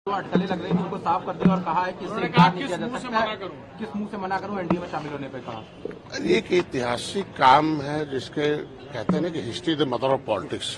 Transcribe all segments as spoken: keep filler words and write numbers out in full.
तो अटकलें लग रही थी, उनको साफ कर दिया और कहा है कि इससे इनकार नहीं किया जा सकता है। किस मुंह से मना करूं, एनडीए में शामिल होने पे कहा। एक ऐतिहासिक काम है जिसके कहते हैं ना कि history the mother of politics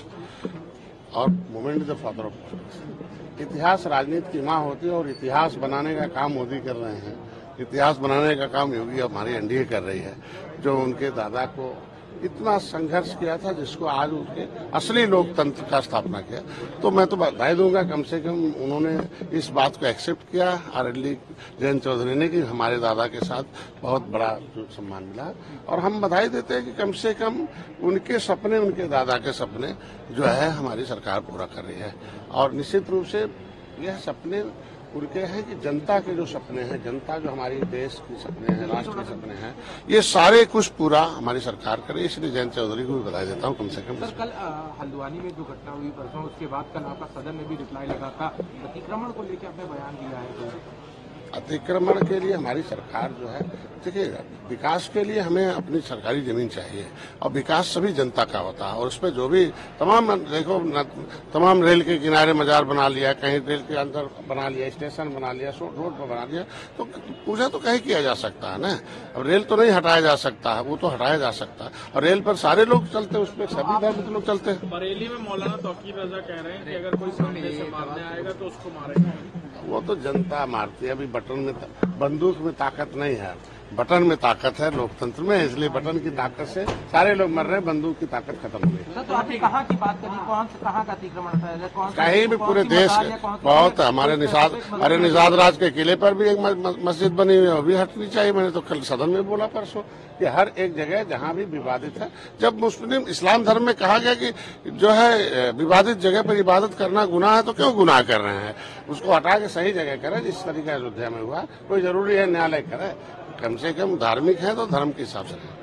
और movement the father of politics. इतिहास राजनीति की माँ होती है और इतिहास बनाने का काम मोदी कर रहे हैं। इतिहास बनाने का काम योगी हमारी एनडीए कर रही है, जो उनके दादा को इतना संघर्ष किया था, जिसको आज उनके असली लोकतंत्र का स्थापना किया। तो मैं तो बधाई दूंगा, कम से कम उन्होंने इस बात को एक्सेप्ट किया आरएलडी जयंत चौधरी ने कि हमारे दादा के साथ बहुत बड़ा जो सम्मान मिला। और हम बधाई देते हैं कि कम से कम उनके सपने, उनके दादा के सपने जो है हमारी सरकार पूरा कर रही है। और निश्चित रूप से यह सपने उनके हैं कि जनता के जो सपने हैं, जनता जो हमारी देश के सपने हैं, राष्ट्र के सपने हैं, ये सारे कुछ पूरा हमारी सरकार करे। इसलिए जयंत चौधरी को भी बधाई देता हूँ कम से कम। सर, कल हल्द्वानी में जो घटना हुई परसों, उसके बाद कल आपका सदन में भी रिप्लाई लगा था, अतिक्रमण को लेकर आपने बयान दिया है। अतिक्रमण के लिए हमारी सरकार जो है, देखिए विकास के लिए हमें अपनी सरकारी जमीन चाहिए और विकास सभी जनता का होता है। और उसमें जो भी तमाम देखो तमाम रेल के किनारे मजार बना लिया, कहीं रेल के अंदर बना लिया, स्टेशन बना लिया, रोड पर बना लिया, तो पूजा तो कहीं किया जा सकता है ना। अब रेल तो नहीं हटाया जा सकता है, वो तो हटाया जा सकता है। और रेल पर सारे लोग चलते हैं, उसमें सभी धर्म के लोग चलते हैं। बरेली में मौलाना तौकीर रजा कह रहे हैं कि अगर कोई सामने से मारने आएगा तो उसको मारेंगे। वो तो जनता मारती है। अभी बटन में बंदूक में ताकत नहीं है, बटन में ताकत है लोकतंत्र में, इसलिए बटन की ताकत से सारे लोग मर रहे हैं, बंदूक की ताकत खत्म हो गई। तो आपने कहाँ की बात करी, कौन से कहाँ का अतिक्रमण है? कहीं भी पूरे देश बहुत हमारे निषाद हमारे निषाद राज के किले पर भी एक मस्जिद बनी हुई है, वो भी हटनी चाहिए। मैंने तो कल सदन में बोला परसों कि हर एक जगह जहाँ भी विवादित है, जब मुस्लिम इस्लाम धर्म में कहा गया कि जो है विवादित जगह पर इबादत करना गुनाह है, तो क्यों गुनाह कर रहे हैं? उसको हटा के सही जगह करें, जिस तरीके अयोध्या में हुआ। कोई जरूरी है न्यायालय करे, कम से कम धार्मिक है तो धर्म के हिसाब से।